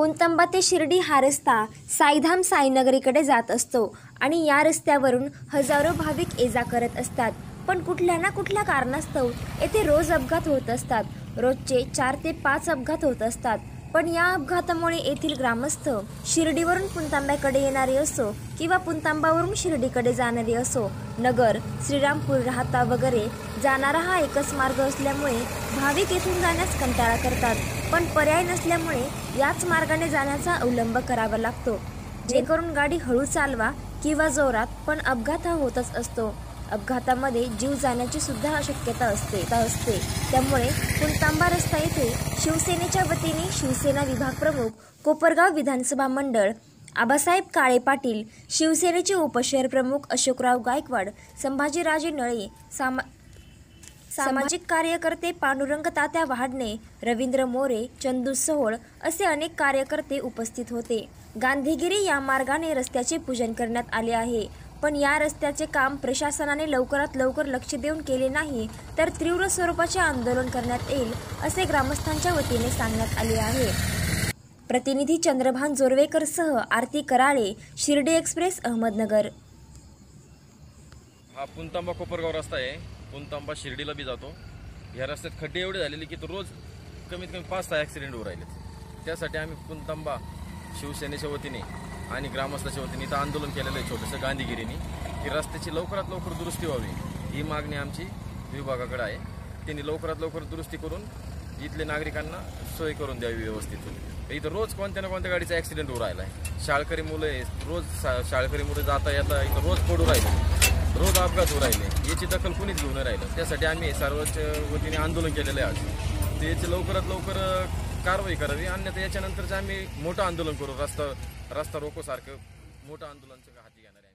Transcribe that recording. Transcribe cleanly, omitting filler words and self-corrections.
पुणतांबा ते शिर्डी हा रस्ता साईधाम साईनगरीकडे जात असतो आणि या रस्त्यावरून हजारो भाविक ये जा करत असतात। पण कुठल्या ना कुठल्या कारणास्तव येथे रोज अपघात होत असतात। रोजचे 4 ते 5 अपघात होत असतात। पण या अपघातामुळे येथील ग्रामस्थ शिर्डीवरून पुणतांब्याकडे येणारे असो किंवा पुणतांबावरून शिर्डीकडे जाणारे असो, नगर, श्रीरामपूर, राहता वगैरे जाणारा हा एकच मार्ग असल्यामुळे भाविक येथून जाण्यास कंटाळा करतात। पण पर्याय नसल्यामुळे याच मार्गाने जाण्याचा अवलंब करावा लागतो, जेणेकरून गाडी हळू चालवा किंवा जोरात, पण अपघात हा होतच असतो। अपघातामध्ये जीव जाण्याची सुद्धा शक्यता असते। त्यामुळे पुणतांबा रस्ता येथे शिवसेनेच्या वतीने शिवसेना विभाग प्रमुख, कोपरगाव विधानसभा मंडळ, आबासाहेब काळे पाटील, शिवसेनेचे उपशहर प्रमुख अशोकराव गायकवाड, संभाजीराजे नळे, सामाजिक कार्यकर्ते पांडुरंग तात्या वहाडणे, रवींद्र मोरे, चंदू सोहळ असे अनेक कार्यकर्ते उपस्थित होते। गांधीगिरी या मार्गाने रस्त्याचे पूजन करण्यात आले आहे। पण या रस्त्याचे काम प्रशासनाने लवकरात लवकर लक्ष देऊन केले नाही तर तीव्र स्वरूपाचे आंदोलन करण्यात येईल असे ग्रामस्थांच्या वतीने सांगण्यात आले आहे। प्रतिनिधी चंद्रभान जोरवेकर सह आरती कराळे, शिर्डी एक्सप्रेस, अहमदनगर। हा पुणतांबा कोपरगाव रस्ता आहे। पुणतांबा शिर्डीला बी जातो। या रस्त्यात खड्डे एवढे झालेले की रोज कमीत कमी 5-6 ॲक्सिडेंट होऊ राहिले। त्यासाठी आम्ही पुणतांबा शिवसेनेच्या वतीने आणि ग्रामस्थाच्या वतीने इथं आंदोलन केलेलं आहे छोटंसं गांधीगिरीने, की रस्त्याची लवकरात लवकर दुरुस्ती व्हावी ही मागणी आमची विभागाकडे आहे। त्यांनी लवकरात लवकर दुरुस्ती करून इथले नागरिकांना सोय करून द्यावी व्यवस्थित। इथं रोज कोणत्या ना कोणत्या गाडीचा ॲक्सिडेंट होऊ राहिला आहे। शाळकरी मुलं रोज शाळकरी मुलं जाता येता इथं रोज पडू राहिले, रोज अपघात होऊ राहिले। याची दखल कुणीच घेऊन राहिलं। त्यासाठी आम्ही सर्वच्या वतीने आंदोलन केलेलं आहे आज। त्याची लवकरात लवकर कारवाई करावी, अन्यथा याच्यानंतरच आम्ही मोठं आंदोलन करू। रस्ता रोको सारखं मोठं आंदोलन हाती घेणार आहे।